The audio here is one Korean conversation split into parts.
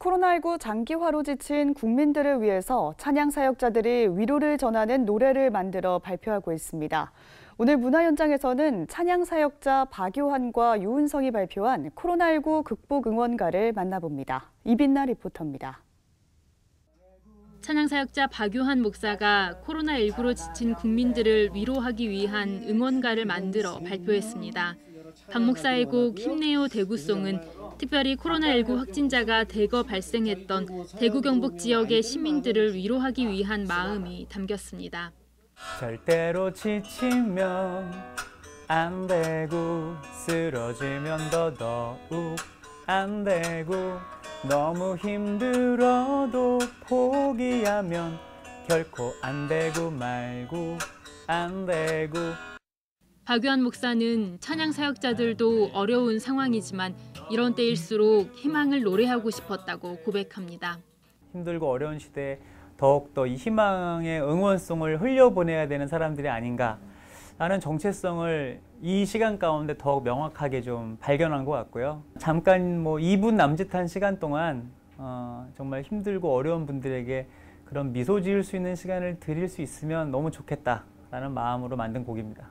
코로나19 장기화로 지친 국민들을 위해서 찬양 사역자들이 위로를 전하는 노래를 만들어 발표하고 있습니다. 오늘 문화 현장에서는 찬양 사역자 박요한과 유은성이 발표한 코로나19 극복 응원가를 만나봅니다. 이빈나 리포터입니다. 찬양 사역자 박요한 목사가 코로나19로 지친 국민들을 위로하기 위한 응원가를 만들어 발표했습니다. 박 목사의 곡 힘내요 대구송은 특별히 코로나19 확진자가 대거 발생했던 대구 경북 지역의 시민들을 위로하기 위한 마음이 담겼습니다. 절대로 지치면 안 되고 쓰러지면 더더욱 안 되고 너무 힘들어도 포기하면 결코 안 되고 말고 안 되고. 박요한 목사는 찬양 사역자들도 어려운 상황이지만 이런 때일수록 희망을 노래하고 싶었다고 고백합니다. 힘들고 어려운 시대에 더욱더 이 희망의 응원송을 흘려보내야 되는 사람들이 아닌가 라는 정체성을 이 시간 가운데 더욱 명확하게 좀 발견한 것 같고요. 잠깐 2분 남짓한 시간 동안 정말 힘들고 어려운 분들에게 그런 미소 지을 수 있는 시간을 드릴 수 있으면 너무 좋겠다라는 마음으로 만든 곡입니다.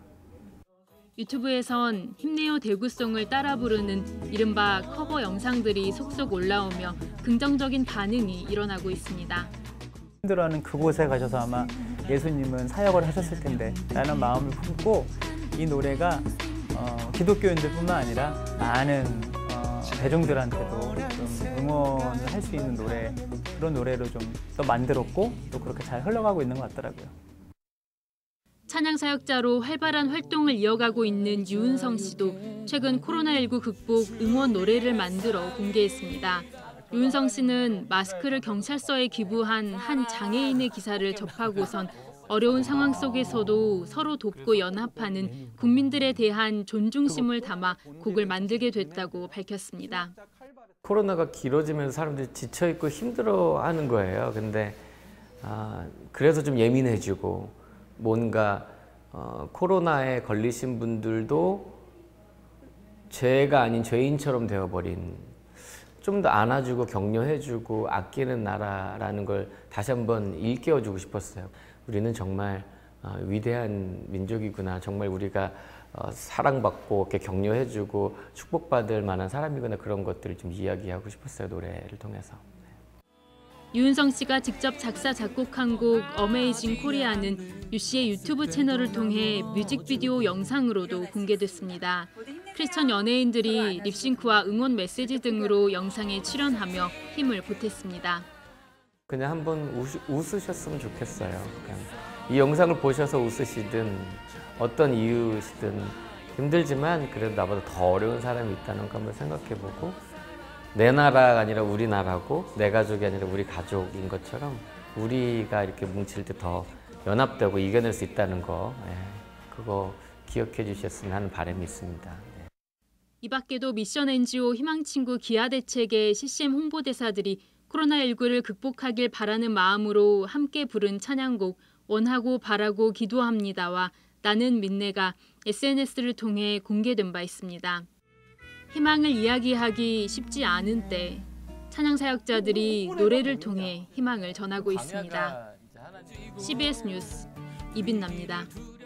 유튜브에선 힘내요 대구송을 따라 부르는 이른바 커버 영상들이 속속 올라오며 긍정적인 반응이 일어나고 있습니다. 힘들어하는 그곳에 가셔서 아마 예수님은 사역을 하셨을 텐데 라는 마음을 품고 이 노래가 기독교인들뿐만 아니라 많은 대중들한테도 좀 응원을 할 수 있는 노래, 그런 노래로 좀 더 만들었고 또 그렇게 잘 흘러가고 있는 것 같더라고요. 찬양 사역자로 활발한 활동을 이어가고 있는 유은성 씨도 최근 코로나19 극복 응원 노래를 만들어 공개했습니다. 유은성 씨는 마스크를 경찰서에 기부한 한 장애인의 기사를 접하고선 어려운 상황 속에서도 서로 돕고 연합하는 국민들에 대한 존중심을 담아 곡을 만들게 됐다고 밝혔습니다. 코로나가 길어지면서 사람들이 지쳐있고 힘들어하는 거예요. 근데 그래서 좀 예민해지고 뭔가 코로나에 걸리신 분들도 죄가 아닌 죄인처럼 되어버린, 좀 더 안아주고 격려해주고 아끼는 나라라는 걸 다시 한번 일깨워주고 싶었어요. 우리는 정말 위대한 민족이구나, 정말 우리가 사랑받고 이렇게 격려해주고 축복받을 만한 사람이구나, 그런 것들을 좀 이야기하고 싶었어요, 노래를 통해서. 유은성 씨가 직접 작사 작곡한 곡 어메이징 코리아는 유 씨의 유튜브 채널을 통해 뮤직비디오 영상으로도 공개됐습니다. 크리스천 연예인들이 립싱크와 응원 메시지 등으로 영상에 출연하며 힘을 보탰습니다. 그냥 한번 웃으셨으면 좋겠어요. 그냥 이 영상을 보셔서 웃으시든 어떤 이유시든 힘들지만 그래도 나보다 더 어려운 사람이 있다는 거 한번 생각해보고, 내 나라가 아니라 우리 나라고 내 가족이 아니라 우리 가족인 것처럼 우리가 이렇게 뭉칠 때 더 연합되고 이겨낼 수 있다는 거, 그거 기억해 주셨으면 하는 바람이 있습니다. 이 밖에도 미션 NGO 희망친구 기아대책의 CCM 홍보대사들이 코로나19를 극복하길 바라는 마음으로 함께 부른 찬양곡 원하고 바라고 기도합니다와 나는 민내가 SNS를 통해 공개된 바 있습니다. 희망을 이야기하기 쉽지 않은 때 찬양 사역자들이 노래를 통해 희망을 전하고 있습니다. CBS 뉴스 이빈나입니다.